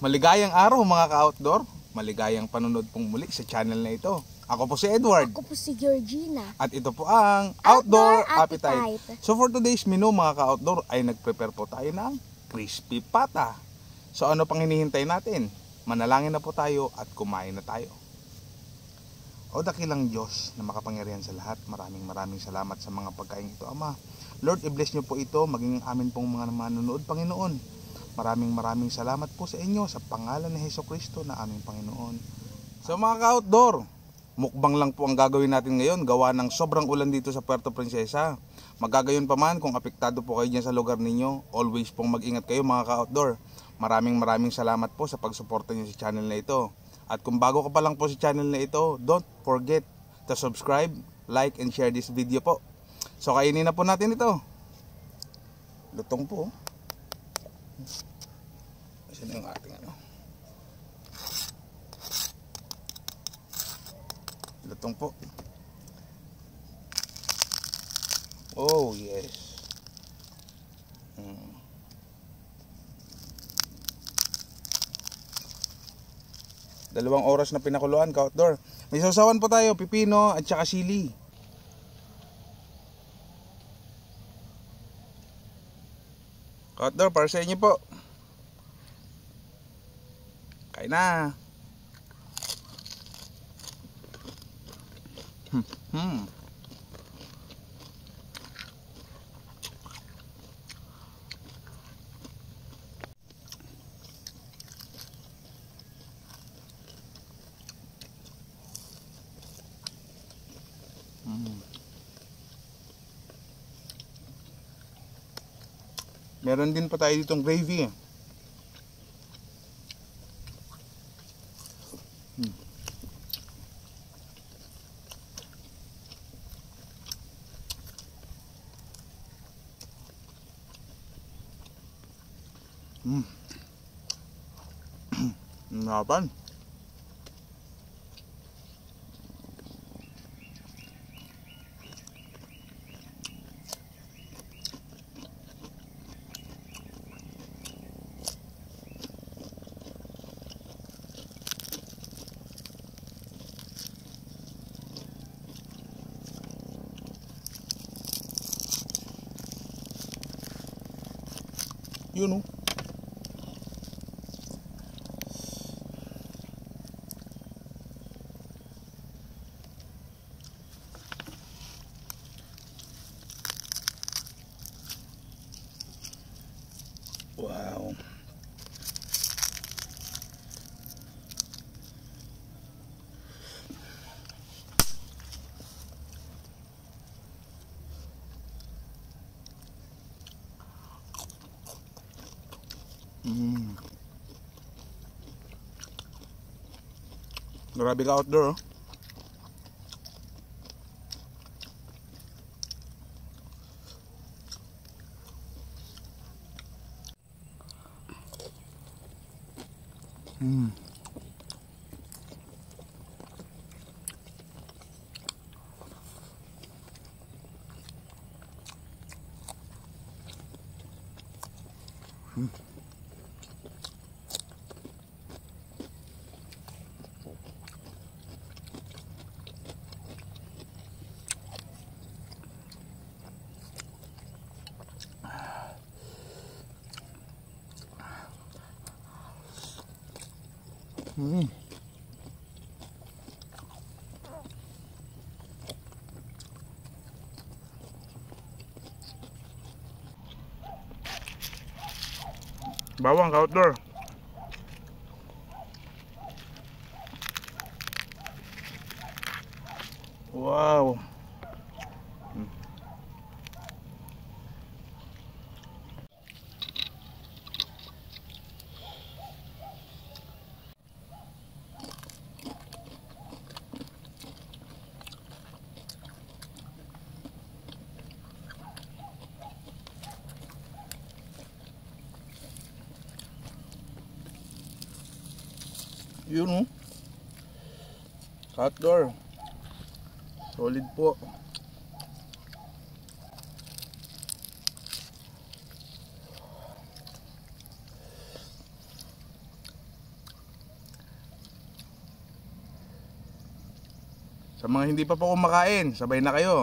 Maligayang araw mga ka-outdoor. Maligayang panunod pong muli sa channel na ito. Ako po si Edward. Ako po si Georgina. At ito po ang Outdoor Appetite. Appetite. So for today's menu mga ka-outdoor ay nag-prepare po tayo ng crispy pata. So ano pang hinihintay natin? Manalangin na po tayo at kumain na tayo. O dakilang Diyos na makapangyarihan sa lahat, maraming salamat sa mga pagkain ito, Ama. Lord, i-bless niyo po ito, maging amin pong mga manonood, Panginoon. Maraming salamat po sa inyo sa pangalan ni Hesukristo na aming Panginoon. So mga ka-outdoor, mukbang lang po ang gagawin natin ngayon, gawa ng sobrang ulan dito sa Puerto Princesa. Magagayon pa man kung apektado po kayo dyan sa lugar ninyo, always pong mag-ingat kayo mga ka-outdoor. Maraming salamat po sa pagsuporta niyo sa channel na ito. At kung bago ka pa lang po sa channel na ito, don't forget to subscribe, like, and share this video po. So kainin na po natin ito. Lutong po. Kasi na yung ating ano. Lutong po. Oh yes. Dalawang oras na pinakuluan ka-outdoor. May sausawan po tayo, pipino at saka sili. Ka-outdoor, para sa inyo po. Kain na. Meron din pa tayo ditong gravy. Napan. Yun oh. Wow. Grabe ka-outdoor oh. Bawang ka-outdoor. Wow. Yun oh. Outdoor. Solid po. Sa mga hindi pa po kumakain, sabay na kayo.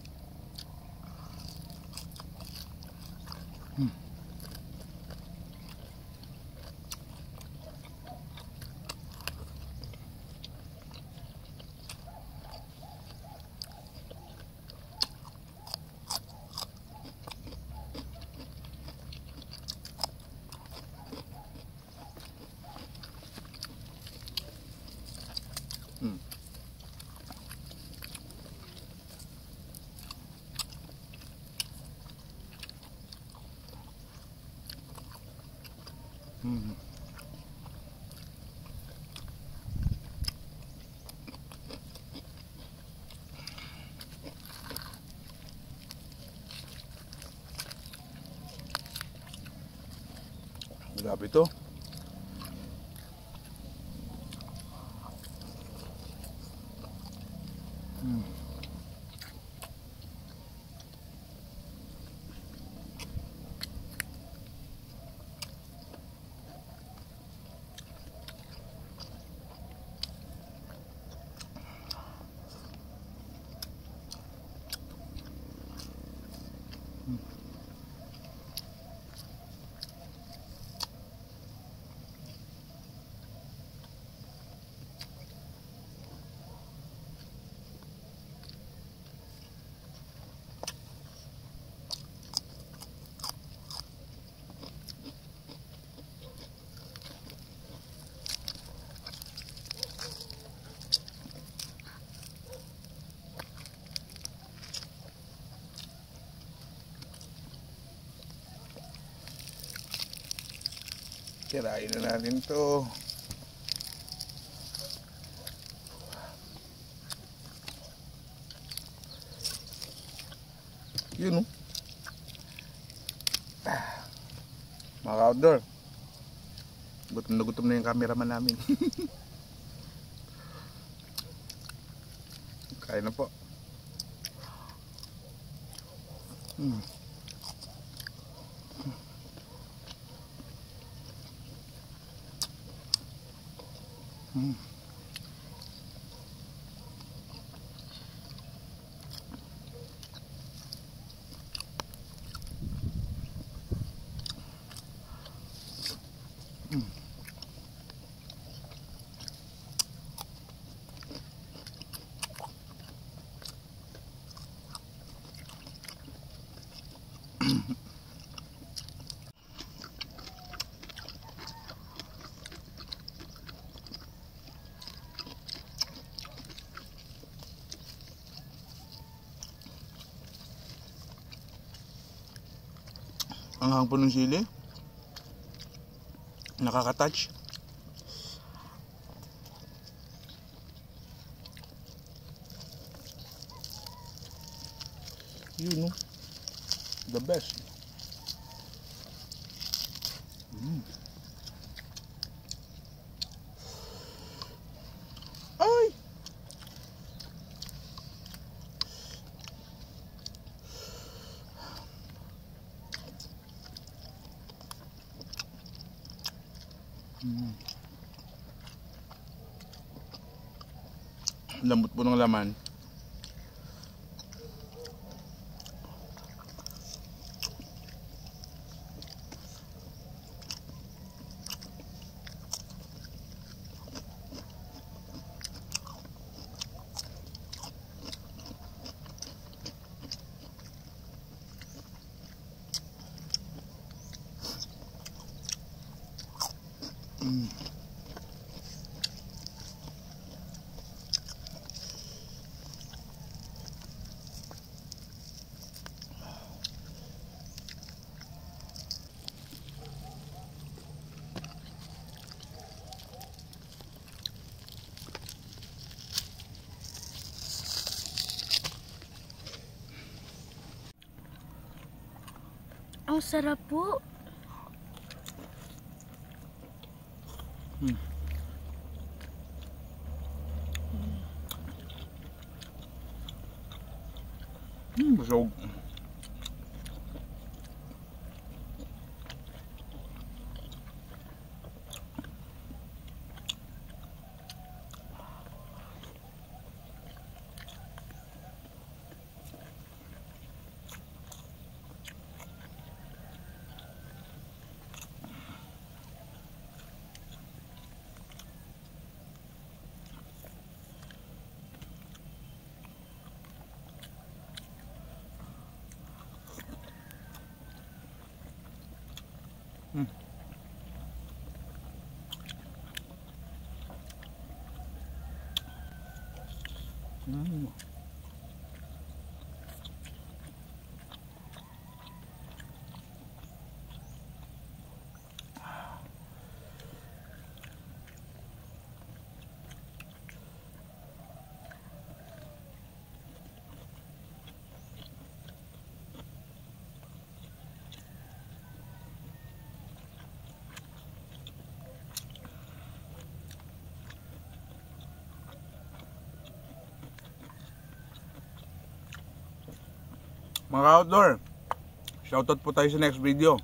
Grabe to. Tirahin na natin to. Yun, oh. Mga outdoor, gutom na yung cameraman namin. Kain na po. Ang hangpo ng sili, nakaka-touch. Yun, no? The best. Ay! Lambot po ng laman. Ang sarap po. Busog. Mm. Mga outdoor, shoutout po tayo sa next video.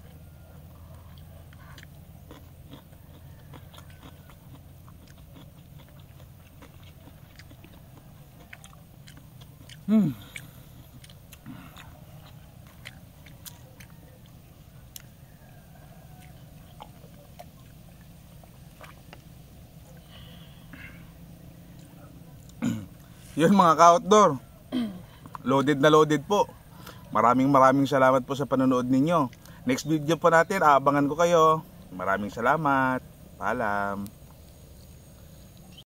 Yun mga ka-outdoor, loaded na loaded po. Maraming salamat po sa panonood ninyo. Next video po natin, aabangan ko kayo. Maraming salamat. Paalam.